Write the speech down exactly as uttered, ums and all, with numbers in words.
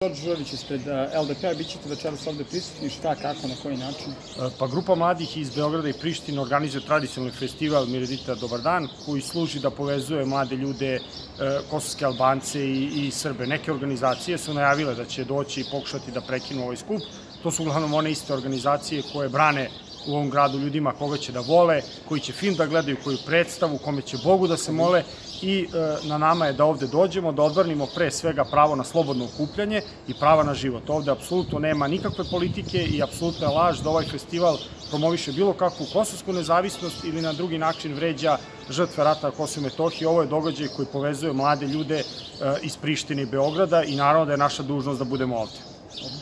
Đorđe Žurović ispred L D P-a, bit ćete večeras ovde prisutni, šta, kako, na koji način? Pa grupa mladih iz Beograda i Prištine organizuje tradicionalni festival Miredita Dobar dan, koji služi da povezuje mlade ljude, kosovske Albance i Srbe. Neke organizacije su najavile da će doći i pokušati da prekinu ovaj skup. To su uglavnom one iste organizacije koje brane u ovom gradu ljudima koga će da vole, koji će film da gledaju, koju predstavu, kome će Bogu da se mole, i na nama je da ovde dođemo, da odbranimo pre svega pravo na slobodno okupljanje i prava na život. Ovde apsolutno nema nikakve politike i apsolutno je laž da ovaj festival promoviše bilo kakvu kosovsku nezavisnost ili na drugi način vređa žrtve rata na Kosovu i Metohiji. Ovo je događaj koji povezuje mlade ljude iz Prištine i Beograda i naravno da je naša dužnost da budemo ovde.